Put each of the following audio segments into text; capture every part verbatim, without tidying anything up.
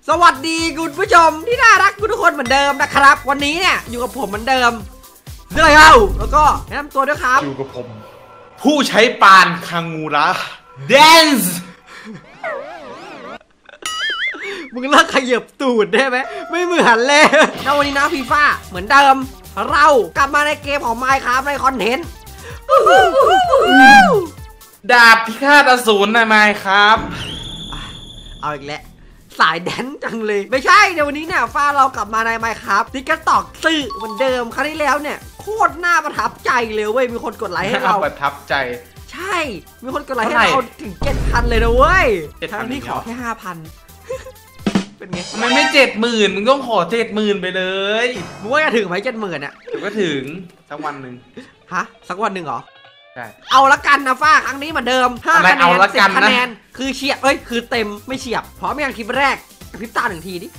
สวัสดีคุณผู้ชมที่น่ารักทุกคนเหมือนเดิมนะครับวันนี้เนี่ยอยู่กับผมเหมือนเดิมเรื่องอะไรเล่าแล้วก็แนะนำตัวด้วยครับอยู่กับผมผู้ใช้ปานคังงูระแดนซ์มึงเลิกขยับตูดได้ไหมไม่เหมือนเลยแล้ววันนี้นะฟีฟ่าเหมือนเดิมเรากลับมาในเกมของ Minecraft ในคอนเทนต์ดาบพิฆาตอสูรในไมค์ครับเอาอีกแล้วสายแดนจังเลยไม่ใช่เดี๋ยววันนี้เนี่ยฟ้าเรากลับมาใน Minecraft ที่กระตอกซื่อเหมือนเดิมครั้งที่แล้วเนี่ยโคตรน่าประทับใจเลยเว้ยมีคนกดไลค์ให้เราประทับใจใช่มีคนกดไลค์ให้เราถึง เจ็ดพัน เลยนะเว้ยทั้งที่ขอแค่ ห้าพัน เป็นไงมันไม่ เจ็ดหมื่น มึงต้องขอ เจ็ดหมื่น ไปเลยมึงว่าจะถึงไหม เจ็ดหมื่น อ่ะเดี๋ยวก็ถึงสักวันหนึ่งฮะสักวันหนึ่งเหรอใช่เอาละกันนะฟ้าครั้งนี้เหมือนเดิมห้าคะแนนสิบคะแนนคือเฉียบเอ้ยคือเต็มไม่เฉียบพร้อมยังคลิปแรกกระพริบตาหนึ่งทีดิ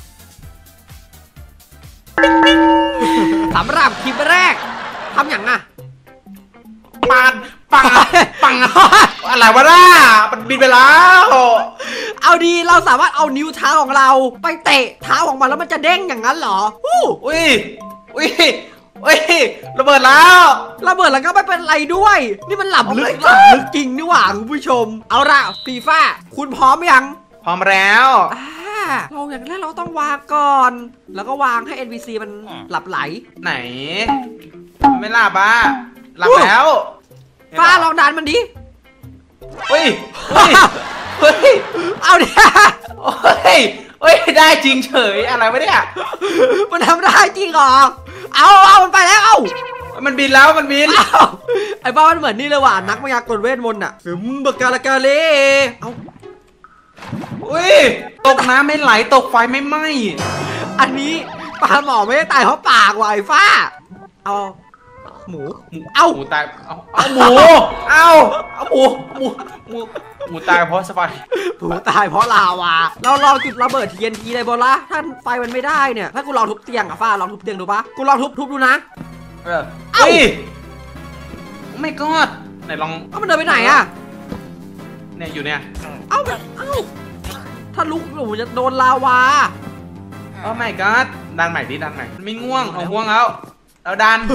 สำหรับคลิปแรกทำอย่างน่ะปานปังปังอะไรวะน่ามันบินไปแล้วเอาดีเราสามารถเอานิ้วเท้าของเราไปเตะเท้าของมันแล้วมันจะเด้งอย่างนั้นเหรออุ้ยอุ้ยอุ้ยระเบิดแล้วระเบิดแล้วก็ไม่เป็นไรด้วยนี่มันหลับลึกหลับลึกจริงนี่หว่าคุณผู้ชมเอาละฟีฟ่าคุณพร้อมยังพร้อมแล้วเราอย่างแรกเราต้องวางก่อนแล้วก็วางให้ เอ็น พี ซี มันหลับไหลไหนไม่หลับอ่ะหลับแล้วฟ้าลองดันมันดิเฮ้ยเฮ้ยเฮ้ยเอาดิเฮ้ยเฮ้ยได้จริงเฉยอะไรวะเนี่ยมันทำได้จริงเหรอเอาเอามันไปแล้วเอามันบินแล้วมันบินไอ้บ้ามันเหมือนนี่เลยว่ะนักมายากลเวทมนต์อ่ะคือมึงบกาลกาเล่เอาอุ้ยตกน้ำไม่ไหลตกไฟไม่ไหม้อันนี้ปลาหมอไม่ได้ตายเพราะปากว่ะไอ้ฟ้าเอาหมูเอาหมูตายเอาเอาหมูเอาเอาหมูหมูหมูหมูตายเพราะสไปหมูตายเพราะลาวาเราลองจุดระเบิด ที เอ็น ที เลยบอลละถ้าไฟมันไม่ได้เนี่ยถ้ากูลองทุบเตียงอะฟ้าลองทุบเตียงดูปะกูลองทุบทุบดูนะเออเอ้ยไม่กอดไหนลองเอ้ามันเดินไปไหนอะเนี่ยอยู่เนี่ยเอ้าเอ้าถ้าลุกหนูจะโดนลาวาโอ้ไม่กอดดันใหม่ดิดันใหม่ไม่ง่วงเอาง่วงแล้วเอาดัน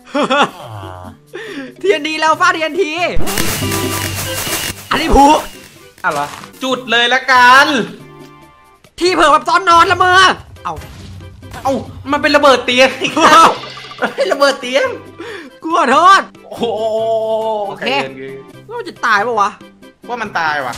ทีเอ็นทีแล้วฟาดทีเอ็นทีอันนี้ผูอ่ะเหรอจุดเลยละกันที่เผื่อแบบตอนนอนละเมอเอาเอามันเป็นระเบิดเตียงอีกแล้วระเบิดเตียงกูขอโทษโอ้โอเคเราจะตายปะวะว่ามันตายวะ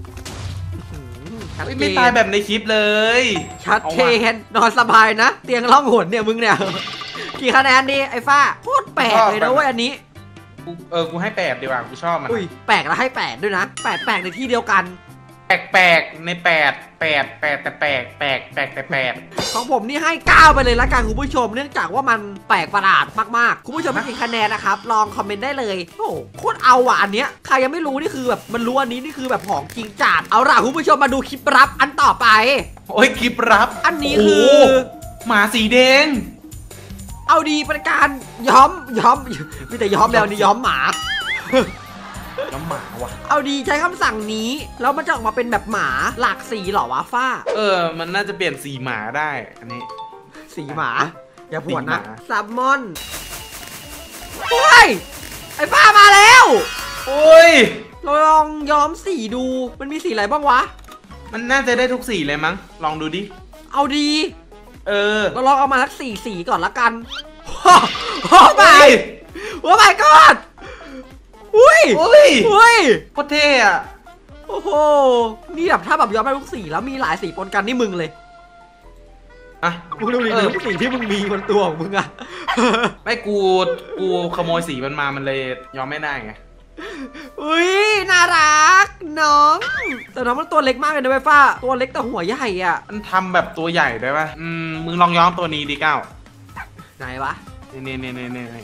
ไม่ตายแบบในคลิปเลยชัดเจนนอนสบายนะเตียงล่องหนเนี่ยมึงเนี่ยกี่คะแนนดีไอ้ฟ้าโคตรแปลกเลยนะเว้ยอันนี้เออกูให้แปดดีกว่ากูชอบมันอุ้ยแปลกแล้วให้แปดด้วยนะแปดแปลกในที่เดียวกันแปลกแปลกในแปดแปดแปดแต่แปลกแปลกแปลกแต่แปดของผมนี่ให้เก้าไปเลยละกันคุณผู้ชมเนื่องจากว่ามันแปลกประหลาดมากๆคุณผู้ชมไม่กี่คะแนนนะครับลองคอมเมนต์ได้เลยโอ้โคตรเอาอ่ะอันเนี้ยใครยังไม่รู้นี่คือแบบมันรู้อันนี้นี่คือแบบของจริงจัดเอาล่ะคุณผู้ชมมาดูคลิปลับอันต่อไปโอ้ยคลิปลับอันนี้คือหมาสีแดงเอาดีเป็นการย้อมย้อมมีแต่ย้อมแล้วนี่ย้อมหมาย้อมหมาวะเอาดีใช้คำสั่งนี้แล้วมันจะออกมาเป็นแบบหมาหลากสีหรอวะฟ้าเออมันน่าจะเปลี่ยนสีหมาได้อันนี้สีหมาอย่าผวนนะซัมมอนเฮ้ยไอ้ฟ้ามาแล้วโอ้ยเราลองย้อมสีดูมันมีสีอะไรบ้างวะมันน่าจะได้ทุกสีเลยมั้งลองดูดิเอาดีเออเราลองเอามาสักสี่สีก่อนละกันโอ้ไปโอ้ my god อุ้ยอุ้ยอุ้ยโคตรเท่อะโอ้โหนี่แบบถ้าแบบย้อมได้ทุกสีแล้วมีหลายสีปนกันนี่มึงเลยอ่ะมึงดูดิทุกสีที่มึงมีบนตัวของมึงอะไม่กูกูขโมยสีมันมามันเลยย้อมไม่ได้ไงอุ้ยน่ารักน้องแต่น้องมันตัวเล็กมากเลยนะเว้ยฟ้าตัวเล็กแต่หัวใหญ่อ่ะมันทำแบบตัวใหญ่ได้ป่ะอืมมึงลองย้อมตัวนี้ดิก้าวไหนวะนี่นี่นี่นี่นี่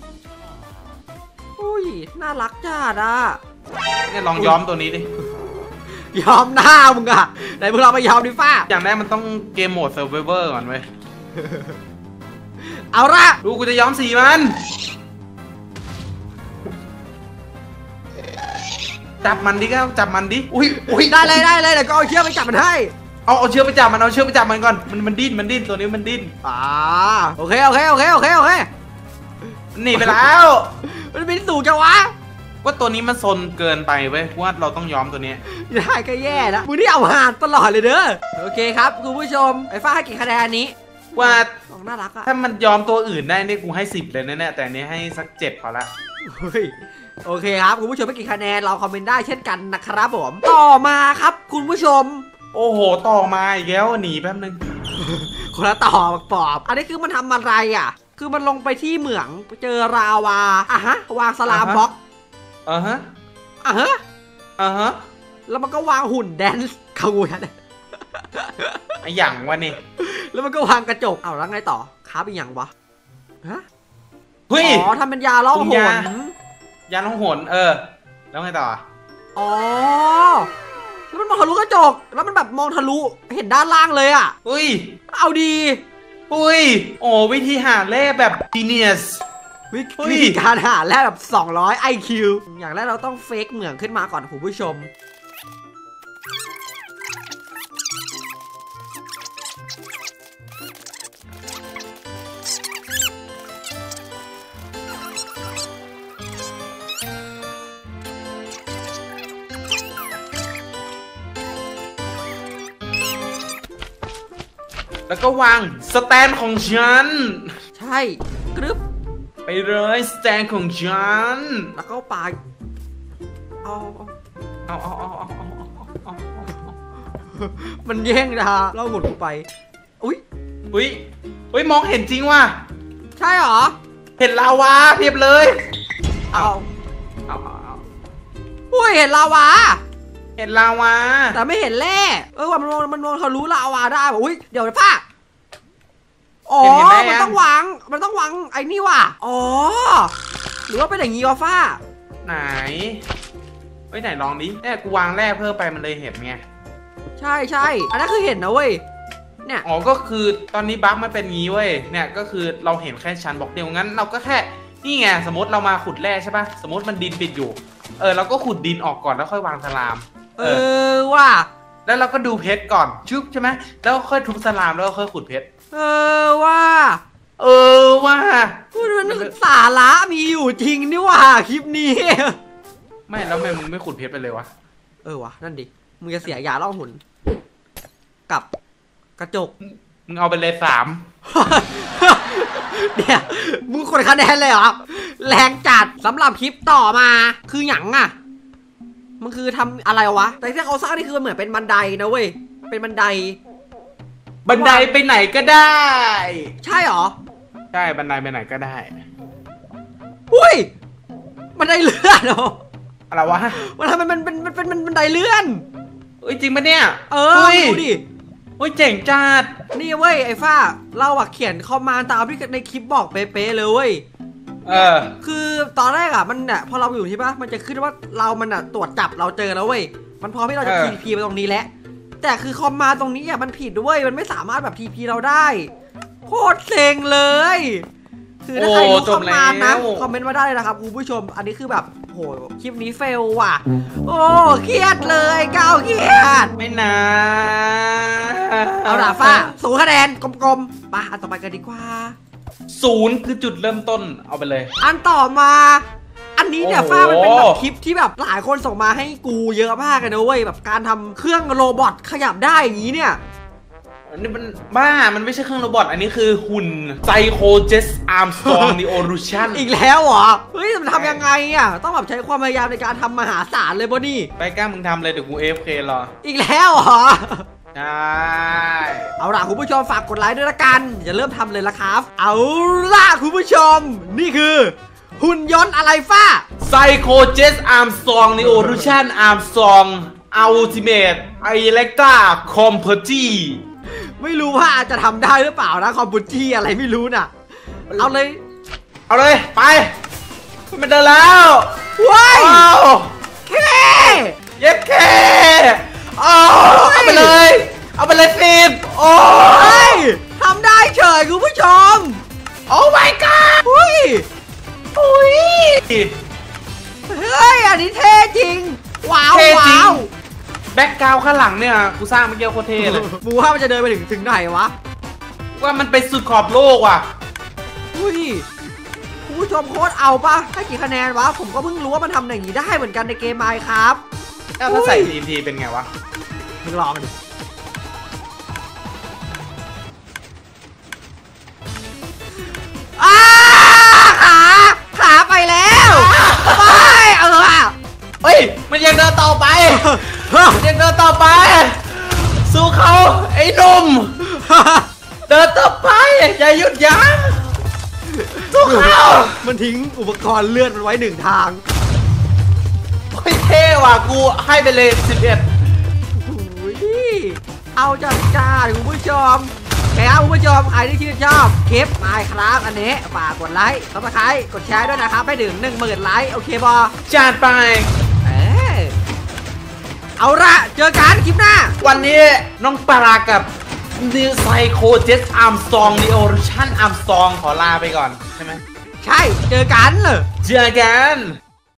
อุ้ยน่ารักจัดอ่ะเนี่ยลองย้อมตัวนี้ดิย้อมหน้ามึงอะไหนมึงเราไปย้อมดิฟ้าอย่างแรกมันต้องเกมโหมดเซอร์ไวเวอร์ก่อนเว้ยเอาละดูกูจะย้อมสีมันจับมันดิก้าวจับมันดิอุ้ยอุ้ยได้เลยได้เลยเดี๋ยวก็เอาเชือกไปจับมันให้เอาเอาเชือกไปจับมันเอาเชือกไปจับมันก่อนมันมันดิ้นมันดิ้นตัวนี้มันดิ้นอ่าโอเคโอเคโอเคโอเคโอเคหนีไปแล้วมันบินสูงจังวะว่าตัวนี้มันซนเกินไปเว้ยว่าเราต้องยอมตัวนี้ได้ก็แย่แล้วมึงนี่เอาหานตลอดเลยเด้อโอเคครับคุณผู้ชมไอ้ฟ้าให้กี่คะแนนนี้ว่าน้องน่ารักอะถ้ามันยอมตัวอื่นได้เนี่ยกูให้สิบเลยนะเนี่ยแต่อันนี้ให้สักเจ็ดพอละเฮ้ยโอเคครับคุณผู้ชมให้กี่คะแนนเราคอมเมนต์ได้เช่นกันนะครับผมต่อมาครับคุณผู้ชมโอ้โหต่อมาอีกแล้วหนีแป๊บนึงคนละต่อปอบอันนี้คือมันทำอะไรอ่ะคือมันลงไปที่เหมืองไปเจอราวาอ่ะฮะวางสลามบล็อกอ่าฮะอ่ะฮะอ่าฮะแล้วมันก็วางหุ่นแดนซ์ขบวนไออย่างวะนี่แล้วมันก็วางกระจกเอาแล้วไงต่อค้าเป็นอย่างวะฮะเฮ้ยอ๋อทำเป็นยาล่องหยานยาน้องหนเออแล้วไงต่ออ๋อแล้วมันมองทะลุกระจกแล้วมันแบบมองทะลุเห็นด้านล่างเลยอ่ะเฮ้ยเอาดีอุ้ยโอ้วิธีหาเลขแบบ genius วิเฮ้ยวิธีการหาแรกแบบสองร้อย ไอ คิว อย่างแรกเราต้องเฟกเหมืองขึ้นมาก่อนคุณผู้ชมแล้วก็วางสแตนของฉันใช่กรึบไปเลยสแตนของฉันแล้วก็ปาเอาเอาเอาเอาเอาเอาเอามันแย่งนะเราหมุนกูไปอุ้ยอุ้ยอุ้ยมองเห็นจริงว่ะใช่เหรอเห็นลาวาเพียบเลยเอาเอาเอาเอาอุ้ยเห็นลาวาเห็นลาวาแต่ไม่เห็นแร่เออว่ามันมองมันมองทะลุลาวาได้ป่ะอุ้ยเดี๋ยวผ้าอ๋อมันต้องวางมันต้องวางไอ้นี่ว่ะอ๋อหรือว่าเป็นอย่างงี้วะฟ้าไหนเฮ้ยไหนลองดิเนี่ยกูวางแร่เพิ่มไปมันเลยเห็นไงใช่ใช่อันนั้นคือเห็นนะเว้ยเนี่ยอ๋อก็คือตอนนี้บั๊กมันเป็นงี้เว้ยเนี่ยก็คือเราเห็นแค่ชั้นบล็อกเดียวงั้นเราก็แค่นี่ไงสมมติเรามาขุดแร่ใช่ปะสมมติมันดินปิดอยู่เออเราก็ขุดดินออกก่อนแล้วค่อยวางสลามเออว่ะแล้วเราก็ดูเพชรก่อนชุบใช่ไหมแล้วค่อยทุบสลามแล้วก็ค่อยขุดเพชรเออว่ะเออว่าพูดมันสาระมีอยู่จริงนี่ว่ะคลิปนี้ไม่แล้วทำไมมึงไม่ขุดเพชรไปเลยวะเออวะนั่นดิมึงจะเสียยาล่องหุ่นกับกระจกมึงเอาไปเลยสามเดี๋ยวมึงกดคะแนนเลยเหรอแรงจัดสำหรับคลิปต่อมาคือหยังอ่ะมันคือทำอะไรวะแต่ที่เขาสร้างนี่คือเหมือนเป็นบันไดนะเว้ยเป็นบันไดบันไดไปไหนก็ได้ใช่เหรอใช่บันไดไปไหนก็ได้อุ้ยบันไดเลื่อนเหรออะไรวะมันทำไมมันเป็นมันเป็นมันบันไดเลื่อนเอ้ยจริงปะเนี่ยเออฮ้ยดูดิเฮ้ยเจ๋งจัดนี่เว้ยไอ้ฝ้าเราอะเขียนคอมมานด์ตามที่ในคลิปบอกเป๊ะๆเลยเว้ยเออคือตอนแรกอะมันเนี่ยพอเราอยู่ที่ปะมันจะขึ้นว่าเรามันอะตรวจจับเราเจอแล้วเว้ยมันพร้อมที่เราจะเออทีพีไปตรงนี้แล้วแต่คือคอมมานด์ตรงนี้อะมันผิดด้วยมันไม่สามารถแบบทีพีเราได้โคตรเซ็งเลยคือถ้าใครรู้คอมมานด์นะคอมเมนต์มาได้เลยนะครับคุณผู้ชมอันนี้คือแบบโหคลิปนี้เฟลว่ะโอ้เครียดเลยก้าวเครียดไม่นะเอาล่ะฟ้าสูงคะแนนกลมๆไปอันต่อไปกันดีกว่าศูนย์คือจุดเริ่มต้นเอาไปเลยอันต่อมา อันนี้เนี่ยโอ้โหฟ้ามันเป็นแบบคลิปที่แบบหลายคนส่งมาให้กูเยอะมากเลยนะเว้ยแบบการทำเครื่องโรบอทขยับได้อย่างนี้เนี่ยอันนี้มันบ้ามันไม่ใช่เครื่องโรบอทอันนี้คือหุ่นไซโคเจสอาร์มสตรองดิโอรูชันอีกแล้วเหรอเฮ้ยมันทำยังไงอ่ะต้องแบบใช้ความพยายามในการทำมหาศาลเลยบ่นี่ไปกล้ามึงทำเลยเดี๋ยวกูเอฟเครออีกแล้วเหรอใช่เอาล่ะคุณผู้ชมฝากกดไลค์ด้วยละกันอย่าเริ่มทำเลยละครับเอาล่ะคุณผู้ชม นี่คือหุ่นยนต์อะไรฟ้าไซโคเจสอาร์มสตรองดิโอรูชันอาร์มสตรองอัลติเมทไอเล็กตาคอมเพอร์จีไม่รู้ว่าจะทำได้หรือเปล่านะคอมบูจี้อะไรไม่รู้น่ะเอาเลยเอาเลยไปมันเดินแล้วว้ายอ้าวเคเย็บแค่อ้าวเอาไปเลย เอาไปเลยสิบโอ้เฮ้ยทำได้เฉยคุณผู้ชมโอ้ my god อุ้ยอุ้ยเฮ้ยอันนี้เท่จริงว้าวเท่จริงว้าวแบ็กกราวข้างหลังเนี่ยกูสร้างเมื่อกี้โคตรเท่เลยหมูว่ามันจะเดินไปถึงถึงไหนวะว่ามันไปสุดขอบโลกว่ะอุ้ยคุณผู้ชมโคตรเอาปะให้กี่คะแนนวะผมก็เพิ่งรู้ว่ามันทำอย่างนี้ได้เหมือนกันในเกมไมค์ครับแล้วถ้าใส่ทีมทีเป็นไงวะมึงลองกันดิอ้าขาขาไปแล้วไปเออเฮ้ยมันยังเดินต่อไปมันยังเดินต่อไปสู้เขาไอ้หนุ่มเดินต่อไปอย่าหยุดยั้งสู้เขามันทิ้งอุปกรณ์เลื่อนมันไว้หนึ่งทางเฮ้ยเท่ว่ะกูให้ไปเลยสิบเอ็ดโอ้ยเอาจัดจ้าคุณผู้ชมแค่คุณผู้ชมใครที่ชื่นชอบคลิปไมค์ครับอันนี้ฝากกดไลค์ซับสไครต์กดแชร์ด้วยนะครับให้ถึงหนึ่งหมื่นไลค์โอเคบอจัดไปเออเอาละเจอกันคลิปหน้าวันนี้น้องปลากับนิวไซโคเจสอาร์มสตองนิโอชั่นอาร์มสตองขอลาไปก่อนใช่ไหมใช่เจอกันเลยเจอกัน